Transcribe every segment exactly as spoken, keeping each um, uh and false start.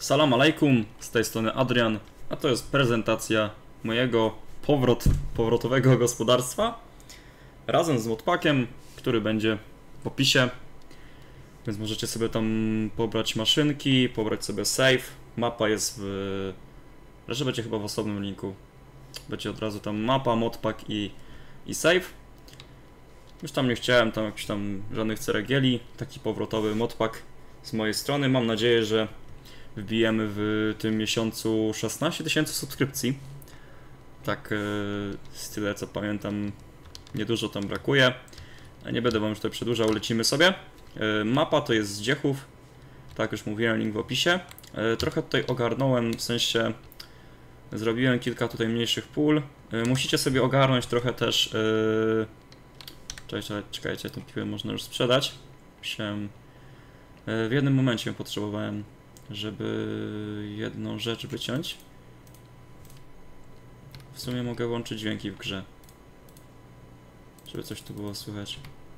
Salam alaikum, z tej strony Adrian, a to jest prezentacja mojego powrot, powrotowego gospodarstwa razem z modpackiem, który będzie w opisie, więc możecie sobie tam pobrać maszynki, pobrać sobie save. Mapa jest w... Reszta będzie chyba w osobnym linku. Będzie od razu tam mapa, modpack i, i save. Już tam nie chciałem tam jakichś tam żadnych ceregieli, taki powrotowy modpack z mojej strony. Mam nadzieję, że wbijemy w tym miesiącu szesnaście tysięcy subskrypcji. Tak z tyle co pamiętam, niedużo tam brakuje. Nie będę wam już tutaj przedłużał, lecimy sobie. Mapa to jest z Dziechów, tak już mówiłem, link w opisie. Trochę tutaj ogarnąłem, w sensie zrobiłem kilka tutaj mniejszych pól. Musicie sobie ogarnąć trochę też... Czekajcie, czekajcie, tą piłę można już sprzedać. Musiałem... W jednym momencie ją potrzebowałem, żeby jedną rzecz wyciąć. W sumie mogę łączyć dźwięki w grze, żeby coś tu było słychać.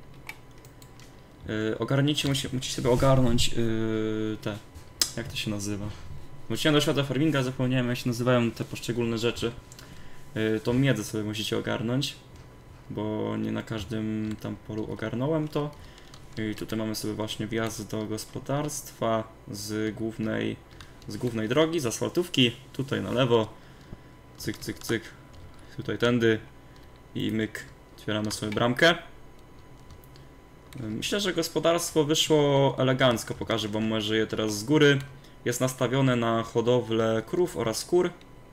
Yy, ogarnijcie, musi, musicie sobie ogarnąć yy, te... Jak to się nazywa? Wróciłem do świata farminga, zapomniałem jak się nazywają te poszczególne rzeczy. Yy, tą miedzę sobie musicie ogarnąć, bo nie na każdym tam polu ogarnąłem to. I tutaj mamy sobie właśnie wjazd do gospodarstwa z głównej, z głównej drogi, z asfaltówki. Tutaj na lewo, cyk, cyk, cyk, tutaj tędy i myk, otwieramy sobie bramkę. Myślę, że gospodarstwo wyszło elegancko, pokażę wam może je teraz z góry. Jest nastawione na hodowlę krów oraz kur.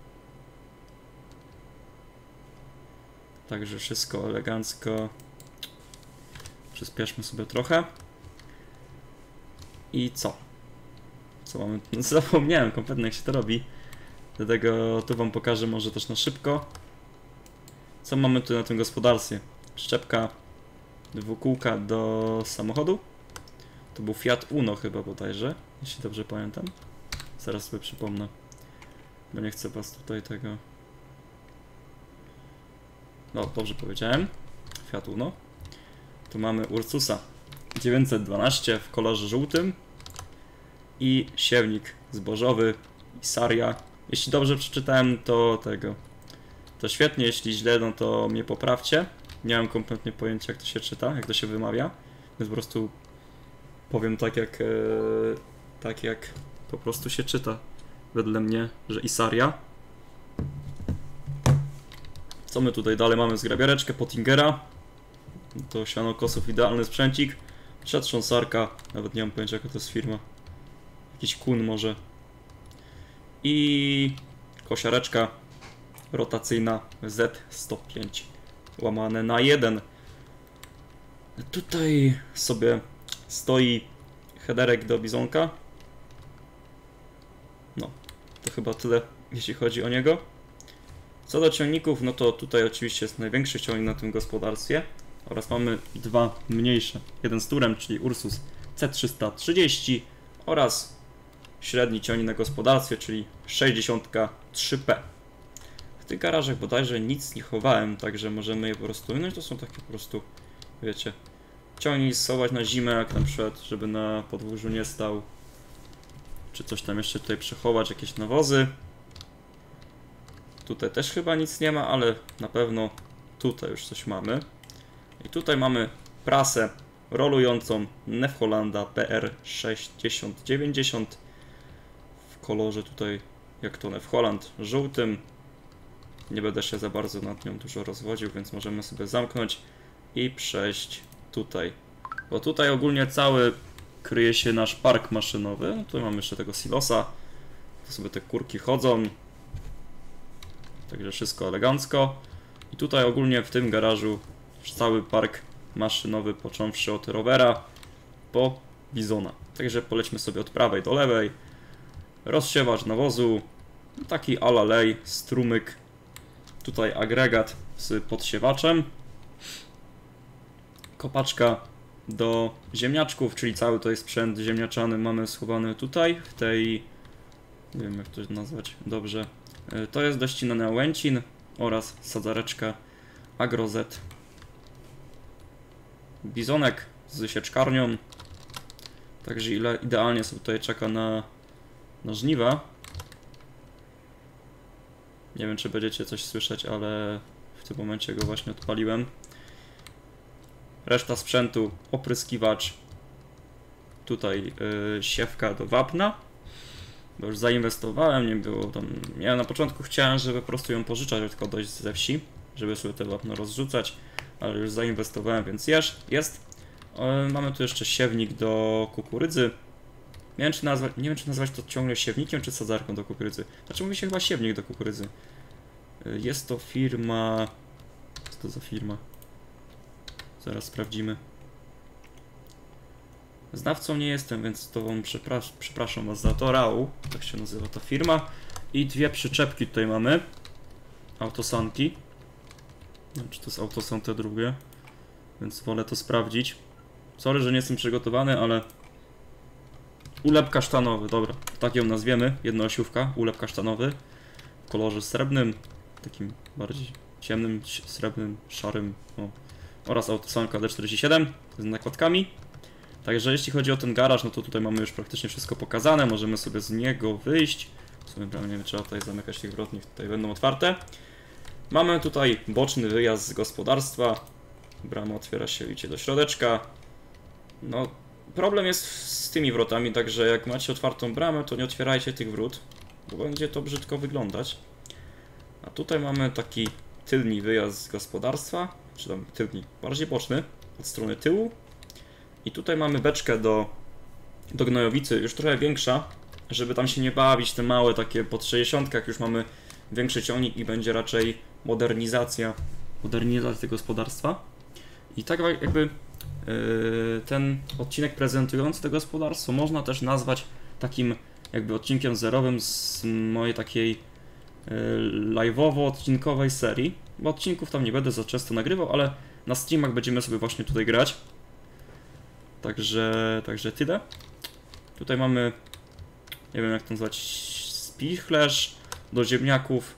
Także wszystko elegancko. Przyspieszmy sobie trochę. I co? Co mamy? No, zapomniałem kompletnie jak się to robi. Dlatego tu wam pokażę może też na szybko. Co mamy tu na tym gospodarstwie? Szczepka dwukółka do samochodu. To był Fiat Uno chyba bodajże, jeśli dobrze pamiętam. Zaraz sobie przypomnę, bo nie chcę was tutaj tego... No, dobrze powiedziałem. Fiat Uno. Tu mamy Ursusa dziewięćset dwanaście w kolorze żółtym i siewnik zbożowy Isaria. Jeśli dobrze przeczytałem, to tego to świetnie, jeśli źle, no to mnie poprawcie. Nie mam kompletnie pojęcia jak to się czyta, jak to się wymawia, więc po prostu powiem tak jak e, tak jak po prostu się czyta wedle mnie, że Isaria. Co my tutaj dalej mamy? Zgrabiareczkę Pottingera. To sianokosów, idealny sprzęcik. Przetrząsarka, nawet nie mam pojęcia jaka to jest firma. Jakiś kun może. I kosiareczka rotacyjna Z sto pięć łamane na jeden. Tutaj sobie stoi headerek do bizonka. No, to chyba tyle jeśli chodzi o niego. Co do ciągników, no to tutaj oczywiście jest największy ciągnik na tym gospodarstwie. Oraz mamy dwa mniejsze. Jeden z turem, czyli Ursus C trzysta trzydzieści oraz średni ciągnik na gospodarstwie, czyli sześćdziesiąt trzy P. W tych garażach bodajże nic nie chowałem, także możemy je po prostu... No i to są takie po prostu, wiecie, ciągnik schować na zimę, jak na przykład, żeby na podwórzu nie stał. Czy coś tam jeszcze tutaj przechować, jakieś nawozy. Tutaj też chyba nic nie ma, ale na pewno tutaj już coś mamy. I tutaj mamy prasę rolującą Neff Hollanda P R sześćdziesiąt dziewięćdziesiąt w kolorze tutaj jak to Neff Holland żółtym. Nie będę się za bardzo nad nią dużo rozwodził, więc możemy sobie zamknąć i przejść tutaj. Bo tutaj ogólnie cały kryje się nasz park maszynowy. No, tu mamy jeszcze tego silosa. Tu sobie te kurki chodzą. Także wszystko elegancko. I tutaj ogólnie w tym garażu cały park maszynowy, począwszy od rowera po bizona. Także polećmy sobie od prawej do lewej. Rozsiewacz nawozu, taki ala lej, strumyk. Tutaj agregat z podsiewaczem. Kopaczka do ziemniaczków, czyli cały to jest sprzęt ziemniaczany mamy schowany tutaj, w tej... Nie wiem jak to nazwać dobrze. To jest do ścinania łęcin oraz sadzareczka Agrozet. Bizonek z sieczkarnią. Także ile idealnie sobie tutaj czeka na na żniwa. Nie wiem, czy będziecie coś słyszeć, ale w tym momencie go właśnie odpaliłem. Reszta sprzętu, opryskiwacz. Tutaj yy, siewka do wapna. Bo już zainwestowałem, nie było tam... Ja na początku chciałem, żeby po prostu ją pożyczać, tylko dojść ze wsi, żeby sobie te wapno rozrzucać, ale już zainwestowałem, więc jest. jest. Yy, mamy tu jeszcze siewnik do kukurydzy. Nie wiem, czy nazwać, nie wiem, czy nazwać to ciągle siewnikiem, czy sadzarką do kukurydzy. Znaczy mówi się chyba siewnik do kukurydzy. Yy, jest to firma... Co to za firma? Zaraz sprawdzimy. Znawcą nie jestem, więc to wam przepraszam, przepraszam was za to. Rau, tak się nazywa ta firma. I dwie przyczepki tutaj mamy. Autosanki. Nie wiem, czy to jest autosan te drugie. Więc wolę to sprawdzić. Sorry, że nie jestem przygotowany, ale... Ulep kasztanowy, dobra. Tak ją nazwiemy. Jednoosiówka. Ulep kasztanowy. W kolorze srebrnym. Takim bardziej ciemnym, srebrnym, szarym. O. Oraz autosanka D czterdzieści siedem z nakładkami. Także jeśli chodzi o ten garaż, no to tutaj mamy już praktycznie wszystko pokazane. Możemy sobie z niego wyjść. W sumie nie wiem, trzeba tutaj zamykać tych wrot, niech tutaj będą otwarte. Mamy tutaj boczny wyjazd z gospodarstwa. Brama otwiera się, widzicie, do środeczka. No, problem jest z tymi wrotami, także jak macie otwartą bramę, to nie otwierajcie tych wrót, bo będzie to brzydko wyglądać. A tutaj mamy taki tylny wyjazd z gospodarstwa, czy tam tylny, bardziej boczny, od strony tyłu. I tutaj mamy beczkę do, do gnojowicy, już trochę większa, żeby tam się nie bawić, te małe takie pod sześćdziesiąt, jak już mamy większy ciągnik i będzie raczej modernizacja, modernizacja gospodarstwa. I tak jakby yy, ten odcinek prezentujący to gospodarstwo można też nazwać takim jakby odcinkiem zerowym z mojej takiej yy, live'owo-odcinkowej serii, bo odcinków tam nie będę za często nagrywał, ale na streamach będziemy sobie właśnie tutaj grać. Także, także tyle. Tutaj mamy, nie wiem jak to nazwać, spichlerz do ziemniaków,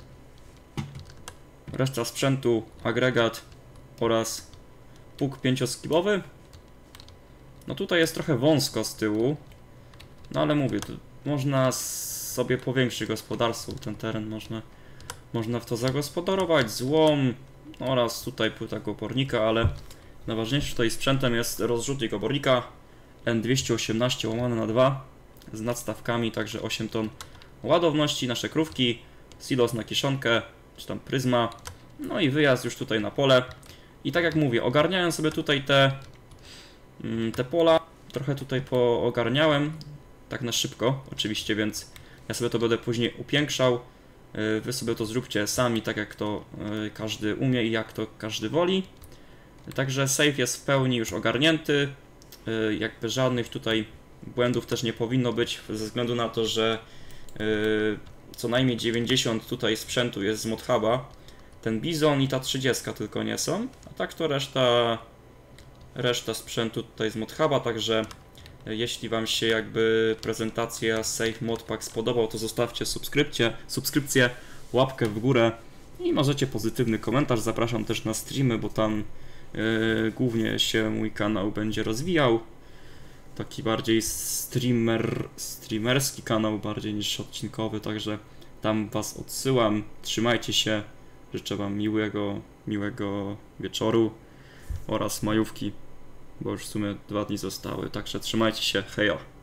reszta sprzętu, agregat oraz pług pięcioskibowy. No tutaj jest trochę wąsko z tyłu, no ale mówię, tu można sobie powiększyć gospodarstwo, ten teren można, można w to zagospodarować, złom oraz tutaj płyta obornika, ale najważniejszym tutaj sprzętem jest rozrzutnik obornika N dwieście osiemnaście łamane na dwa z nadstawkami, także osiem ton ładowności, nasze krówki, silos na kiszonkę, czy tam pryzma, no i wyjazd już tutaj na pole. I tak jak mówię, ogarniałem sobie tutaj te, te pola, trochę tutaj poogarniałem, tak na szybko oczywiście, więc ja sobie to będę później upiększał. Wy sobie to zróbcie sami, tak jak to każdy umie i jak to każdy woli. Także save jest w pełni już ogarnięty, jakby żadnych tutaj błędów też nie powinno być, ze względu na to, że co najmniej dziewięćdziesiąt tutaj sprzętu jest z ModHuba. Ten Bizon i ta trzydziestka tylko nie są, a tak to reszta, reszta sprzętu tutaj z ModHuba, także jeśli wam się jakby prezentacja Save Modpack spodobał, to zostawcie subskrypcję, subskrypcję, łapkę w górę i możecie pozytywny komentarz. Zapraszam też na streamy, bo tam Yy, głównie się mój kanał będzie rozwijał. Taki bardziej streamer, streamerski kanał bardziej niż odcinkowy, także tam was odsyłam. Trzymajcie się. Życzę wam miłego, miłego wieczoru oraz majówki, bo już w sumie dwa dni zostały. Także trzymajcie się. Hejo.